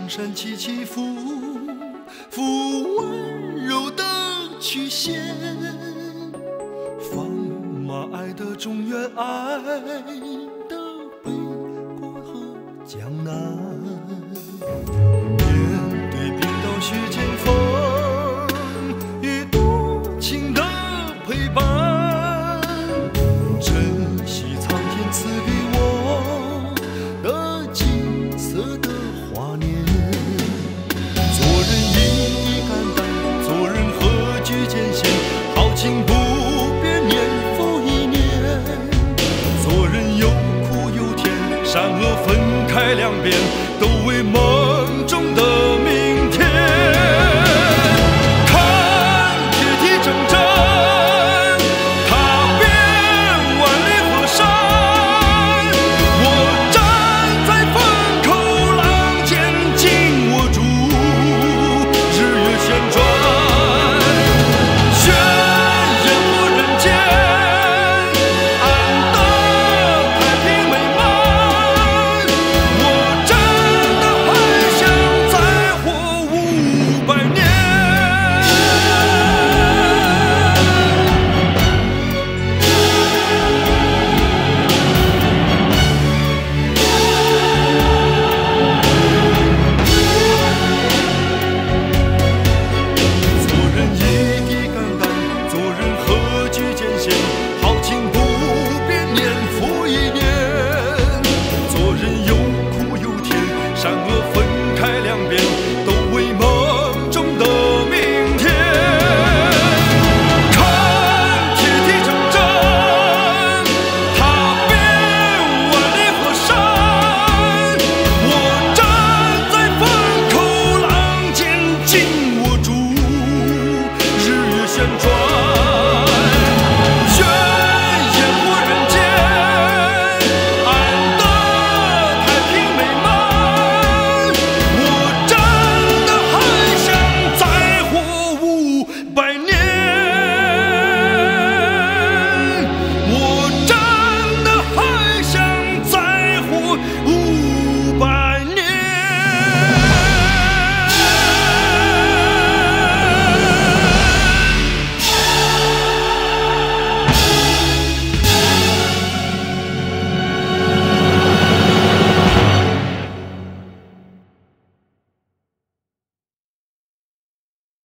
山起起伏伏，温柔的曲线，放马爱的中原，爱的北国和江南。面对冰岛雪尖风与多情的陪伴，珍惜苍天赐给我的金色的华年。做人一肝胆，做人何惧艰险，豪情不变，年复一年。做人有苦有甜，善恶分开两边。